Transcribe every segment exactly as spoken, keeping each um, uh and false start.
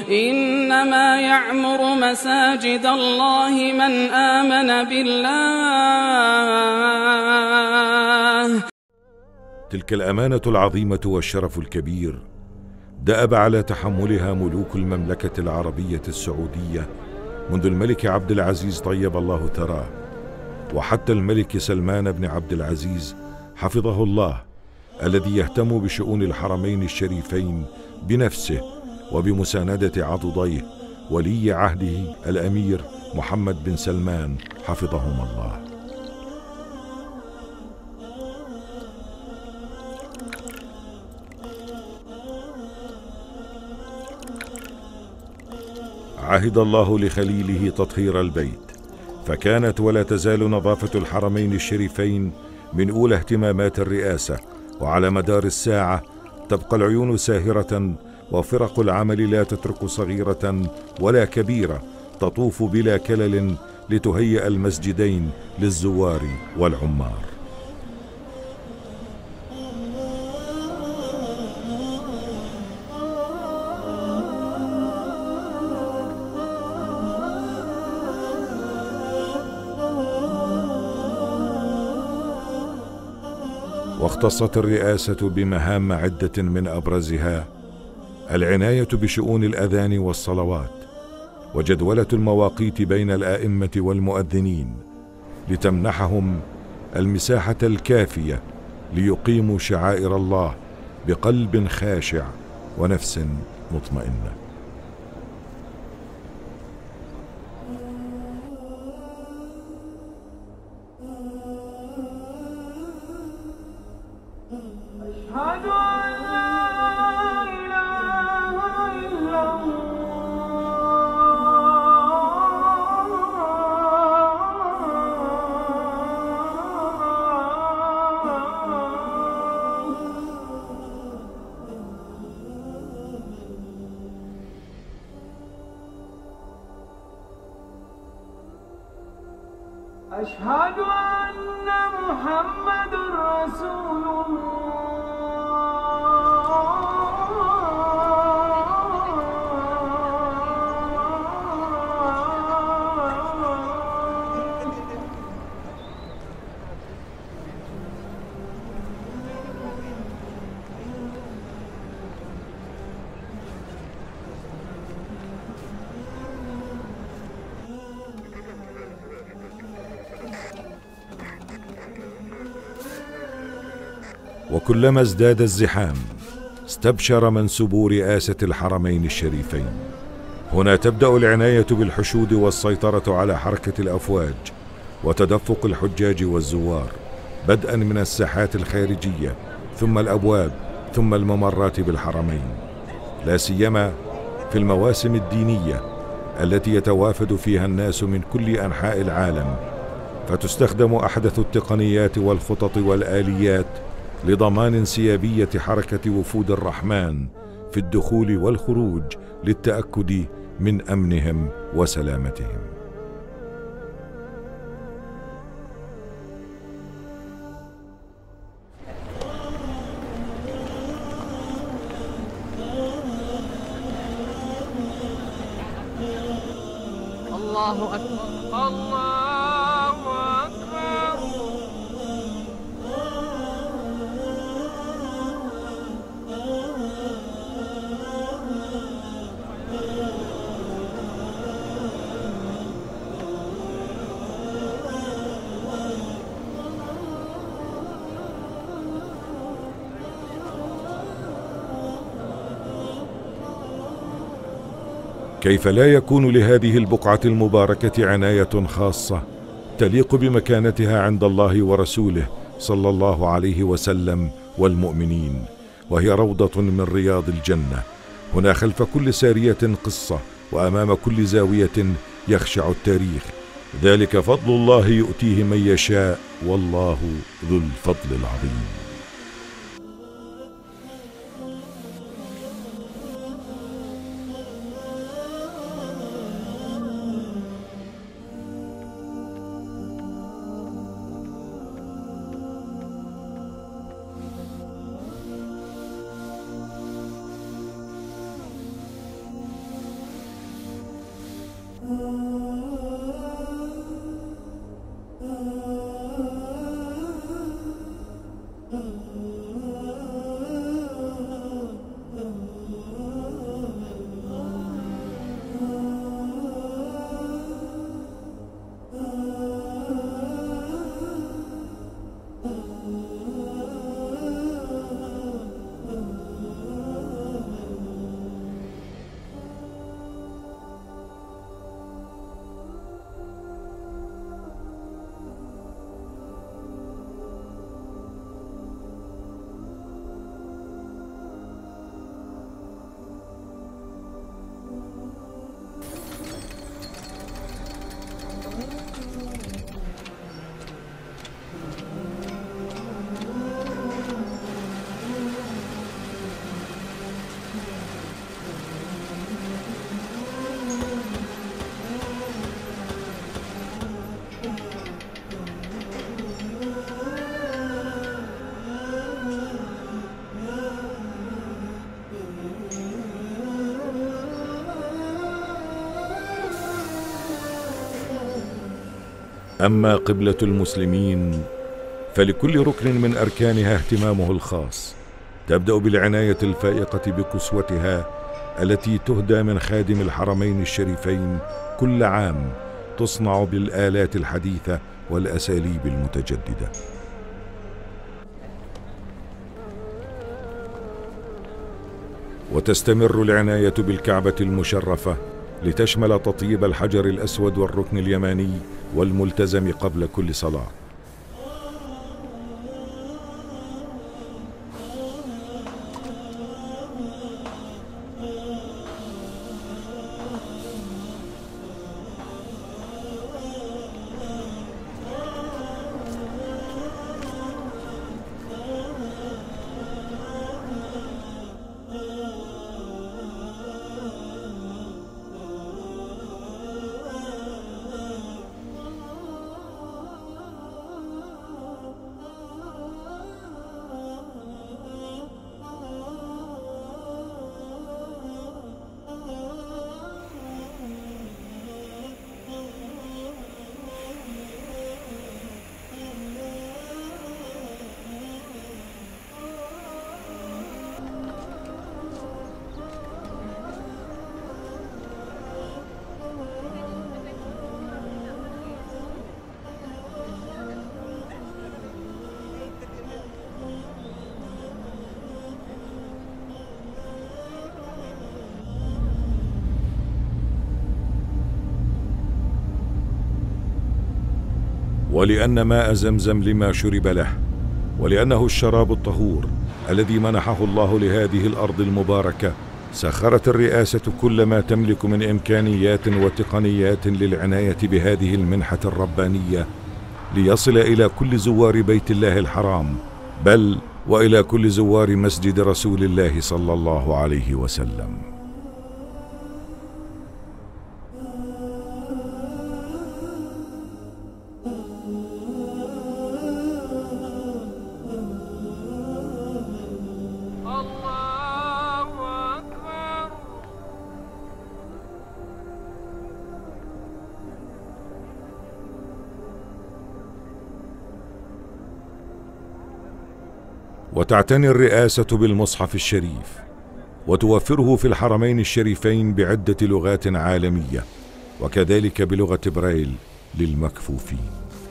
إنما يعمر مساجد الله من آمن بالله. تلك الأمانة العظيمة والشرف الكبير دأب على تحملها ملوك المملكة العربية السعودية منذ الملك عبد العزيز طيب الله ثراه، وحتى الملك سلمان بن عبد العزيز حفظه الله، الذي يهتم بشؤون الحرمين الشريفين بنفسه وبمساندة عضديه ولي عهده الأمير محمد بن سلمان حفظهما الله. عهد الله لخليله تطهير البيت، فكانت ولا تزال نظافة الحرمين الشريفين من أولى اهتمامات الرئاسة، وعلى مدار الساعة تبقى العيون ساهرة وفرق العمل لا تترك صغيرة ولا كبيرة تطوف بلا كلل لتهيئ المسجدين للزوار والعمار. واختصت الرئاسة بمهام عدة من أبرزها العناية بشؤون الأذان والصلوات، وجدولة المواقيت بين الآئمة والمؤذنين لتمنحهم المساحة الكافية ليقيموا شعائر الله بقلب خاشع ونفس مطمئنة. أشهد أن لا إله إلا أشهد أن محمد رسول الله. وكلما ازداد الزحام استبشر منسوبو رئاسة الحرمين الشريفين. هنا تبدأ العناية بالحشود والسيطرة على حركة الأفواج وتدفق الحجاج والزوار، بدءا من الساحات الخارجية ثم الأبواب ثم الممرات بالحرمين، لا سيما في المواسم الدينية التي يتوافد فيها الناس من كل أنحاء العالم، فتستخدم أحدث التقنيات والخطط والآليات لضمان انسيابية حركة وفود الرحمن في الدخول والخروج للتأكد من أمنهم وسلامتهم. الله أكبر، الله أكبر. كيف لا يكون لهذه البقعة المباركة عناية خاصة تليق بمكانتها عند الله ورسوله صلى الله عليه وسلم والمؤمنين، وهي روضة من رياض الجنة. هنا خلف كل سارية قصة، وأمام كل زاوية يخشع التاريخ. ذلك فضل الله يؤتيه من يشاء، والله ذو الفضل العظيم. أما قبلة المسلمين فلكل ركن من أركانها اهتمامه الخاص. تبدأ بالعناية الفائقة بكسوتها التي تهدى من خادم الحرمين الشريفين كل عام، تصنع بالآلات الحديثة والأساليب المتجددة. وتستمر العناية بالكعبة المشرفة لتشمل تطيب الحجر الأسود والركن اليماني والملتزم قبل كل صلاة. ولأن ماء زمزم لما شرب له، ولأنه الشراب الطهور الذي منحه الله لهذه الأرض المباركة، سخرت الرئاسة كل ما تملك من إمكانيات وتقنيات للعناية بهذه المنحة الربانية ليصل إلى كل زوار بيت الله الحرام، بل وإلى كل زوار مسجد رسول الله صلى الله عليه وسلم. وتعتني الرئاسة بالمصحف الشريف وتوفره في الحرمين الشريفين بعدة لغات عالمية، وكذلك بلغة برايل للمكفوفين.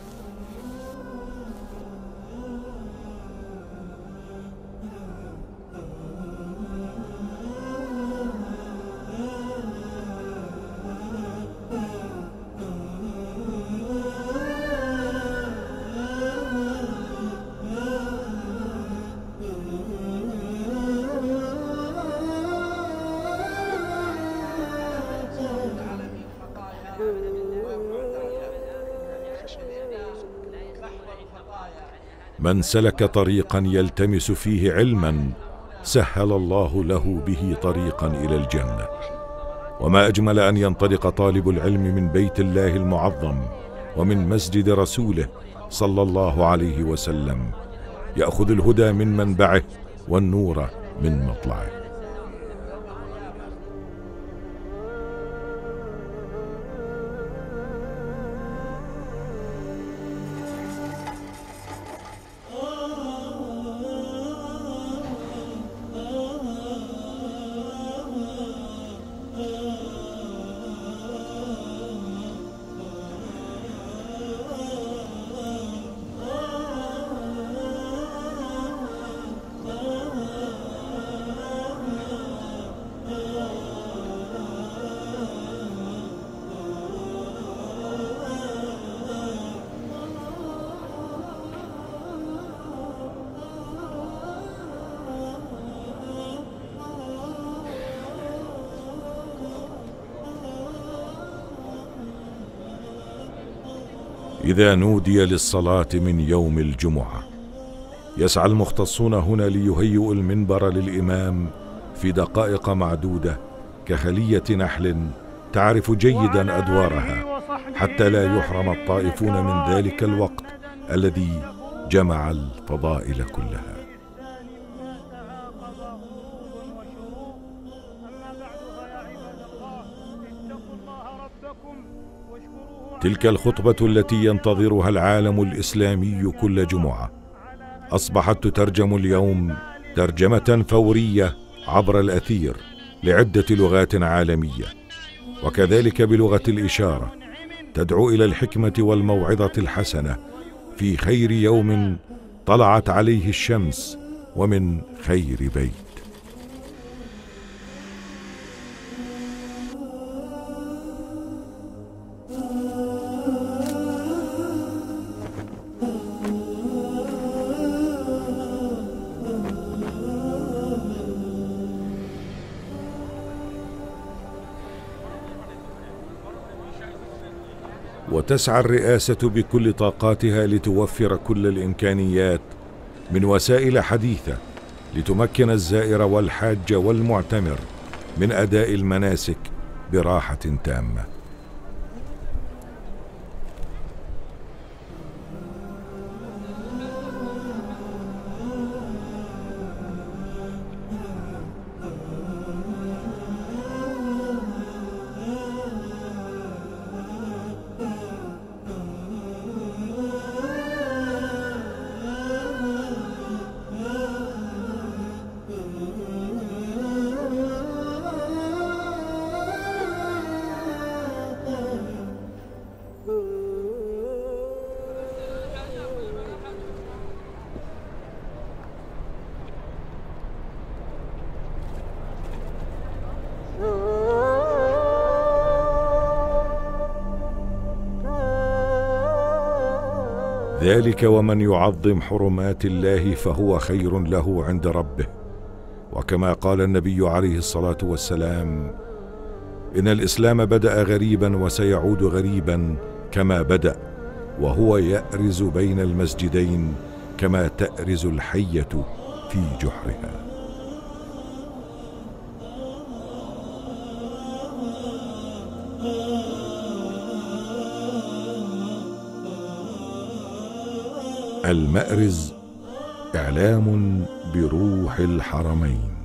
من سلك طريقا يلتمس فيه علما سهل الله له به طريقا إلى الجنة. وما أجمل أن ينطلق طالب العلم من بيت الله المعظم ومن مسجد رسوله صلى الله عليه وسلم، يأخذ الهدى من منبعه والنور من مطلعه. إذا نودي للصلاة من يوم الجمعة يسعى المختصون هنا ليهيئوا المنبر للإمام في دقائق معدودة كخلية نحل تعرف جيدا أدوارها، حتى لا يحرم الطائفون من ذلك الوقت الذي جمع الفضائل كلها. أما بعد فيا عباد الله اتقوا الله ربكم واشكروه تلك الخطبة التي ينتظرها العالم الإسلامي كل جمعة أصبحت تترجم اليوم ترجمة فورية عبر الأثير لعدة لغات عالمية، وكذلك بلغة الإشارة تدعو إلى الحكمة والموعظة الحسنة في خير يوم طلعت عليه الشمس ومن خير بيت. وتسعى الرئاسة بكل طاقاتها لتوفر كل الإمكانيات من وسائل حديثة لتمكن الزائر والحاج والمعتمر من أداء المناسك براحة تامة. ذلك ومن يعظم حرمات الله فهو خير له عند ربه، وكما قال النبي عليه الصلاة والسلام: إن الإسلام بدأ غريبا وسيعود غريبا كما بدأ، وهو يأرز بين المسجدين كما تأرز الحية في جحرها. المأرز إعلام بروح الحرمين.